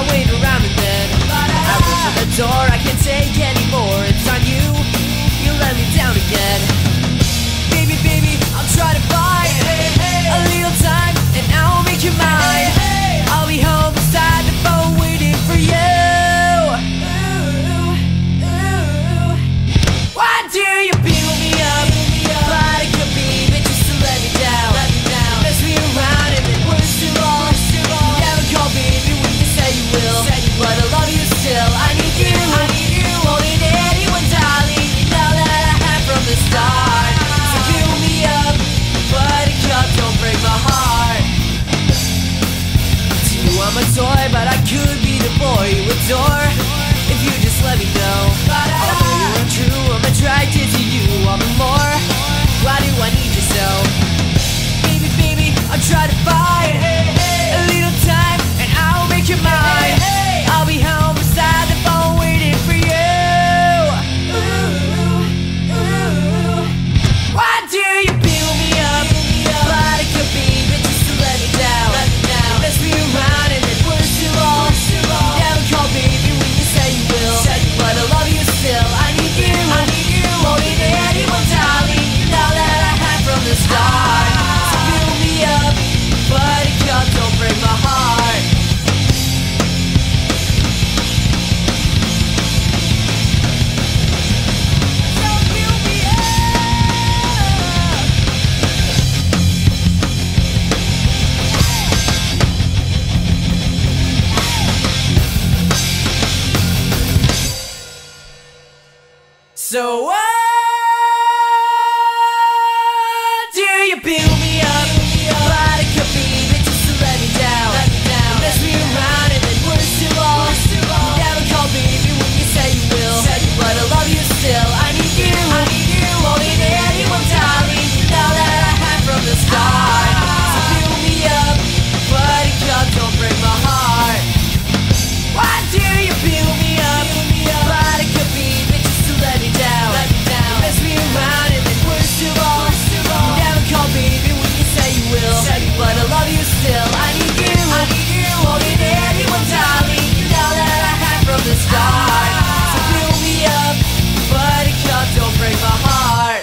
wait around and then I look for the door, I can't take anymore. It's on you, you let me down again. Baby, baby, I'll try to buy a little time and I'll make you mine. I'll be home beside the phone waiting for you. Why do you build me up? But it could be but just to let me down. Mess me around and then worst of all, you never call baby when you say you will. But I love you still, I need you. More than anyone, darling, you know that I have from the start. So build me up, but a cup, don't break my heart. I'm a toy, but I could be the boy you adore if you just let me know. Although you're untrue, I'm attracted to you all the more. Why do I need you so? Baby, baby, I'll try to buy a little time and I'll make you mine. I'll be home beside the phone waiting for you. Why do you build me up? But it could be but just to let me down. Mess me around and then worst of all, you never call baby when you say you will. But I love you still, I need you. More than anyone, darling, you know that I have from the start. So build me up, but a cup, don't break my heart. So build me up. So why do you build me up? But it could be but just to let me down. Mess me around and then worst of all, you never call baby when you say you will. But I love you still, I need you. More than anyone, darling, you know that I have from the start. So build me up, but a cup, don't break my heart. Why do you build me up? But it could be but just to let me down. Mess me around and then worst of all, you never call baby when you say you will. But I love you still, I need you. More than anyone, darling, you know that I have from the start. So build me up, but a cup, don't break my heart.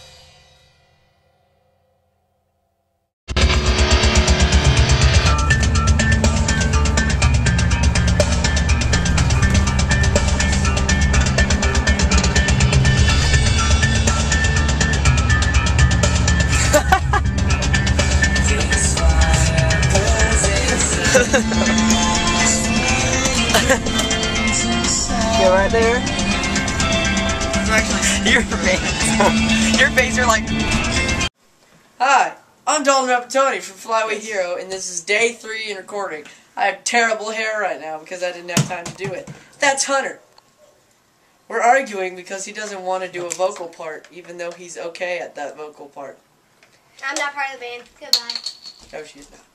Go right there. Actually, your face, you're like. Hi, I'm Dalton Rapatoni from Flyway Hero, and this is day 3 in recording. I have terrible hair right now because I didn't have time to do it. That's Hunter. We're arguing because he doesn't want to do a vocal part, even though he's okay at that vocal part. I'm not part of the band. Goodbye. No, she's not.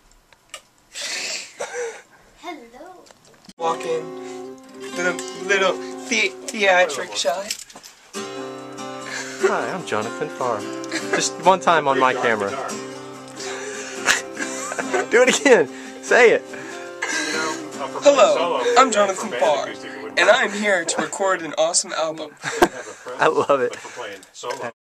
Hello. Walk in. Little theatric shot. Hi, I'm Jonathan Farr. Just one time on my camera. Do it again. Say it. Hello, I'm Jonathan Farr, and I'm here to record an awesome album. I love it.